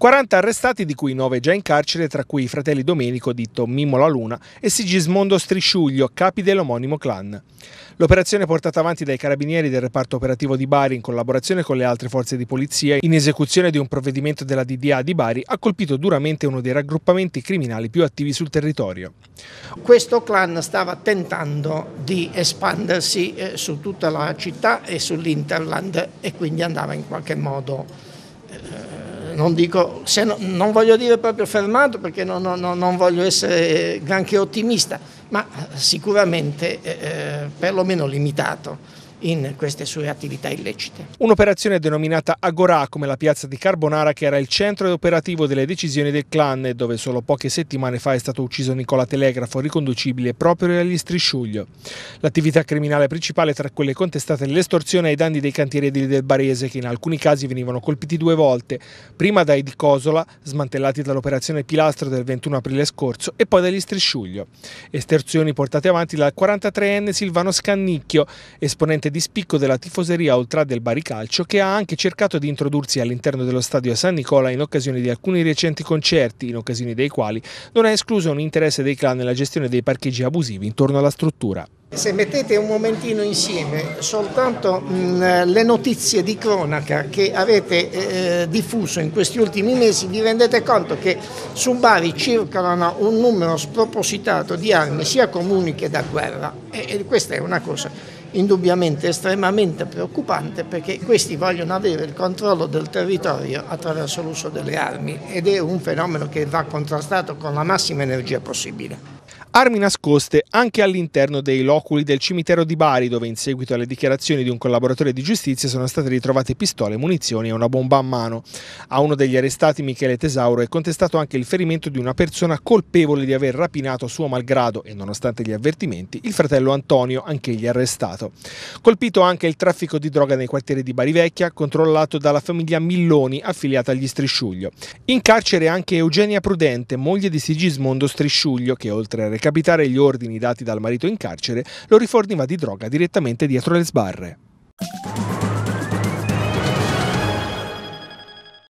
40 arrestati, di cui 9 già in carcere, tra cui i fratelli Domenico, detto Mimmo La Luna, e Sigismondo Strisciuglio, capi dell'omonimo clan. L'operazione portata avanti dai carabinieri del reparto operativo di Bari in collaborazione con le altre forze di polizia in esecuzione di un provvedimento della DDA di Bari ha colpito duramente uno dei raggruppamenti criminali più attivi sul territorio. Questo clan stava tentando di espandersi su tutta la città e sull'Interland e quindi andava in qualche modo, non voglio dire proprio fermato perché non voglio essere granché ottimista, ma sicuramente perlomeno limitato in queste sue attività illecite. Un'operazione denominata Agorà, come la piazza di Carbonara, che era il centro operativo delle decisioni del clan e dove solo poche settimane fa è stato ucciso Nicola Telegrafo, riconducibile proprio agli Strisciuglio. L'attività criminale principale tra quelle contestate è l'estorsione ai danni dei cantieri edili del Barese, che in alcuni casi venivano colpiti 2 volte, prima dai di Cosola, smantellati dall'operazione Pilastro del 21 aprile scorso, e poi dagli Strisciuglio. Estorsioni portate avanti dal 43enne Silvano Scannicchio, esponente di spicco della tifoseria Ultra del Bari Calcio, che ha anche cercato di introdursi all'interno dello stadio a San Nicola in occasione di alcuni recenti concerti, in occasione dei quali non è escluso un interesse dei clan nella gestione dei parcheggi abusivi intorno alla struttura. Se mettete un momentino insieme soltanto le notizie di cronaca che avete diffuso in questi ultimi mesi, vi rendete conto che su Bari circolano un numero spropositato di armi sia comuni che da guerra, e questa è una cosa indubbiamente estremamente preoccupante, perché questi vogliono avere il controllo del territorio attraverso l'uso delle armi ed è un fenomeno che va contrastato con la massima energia possibile. Armi nascoste anche all'interno dei loculi del cimitero di Bari, dove in seguito alle dichiarazioni di un collaboratore di giustizia sono state ritrovate pistole, munizioni e una bomba a mano. A uno degli arrestati, Michele Tesauro, è contestato anche il ferimento di una persona colpevole di aver rapinato a suo malgrado e, nonostante gli avvertimenti, il fratello Antonio, anch'egli arrestato. Colpito anche il traffico di droga nei quartieri di Bari Vecchia, controllato dalla famiglia Milloni, affiliata agli Strisciuglio. In carcere anche Eugenia Prudente, moglie di Sigismondo Strisciuglio, che oltre a recapitare gli ordini dati dal marito in carcere, lo riforniva di droga direttamente dietro le sbarre.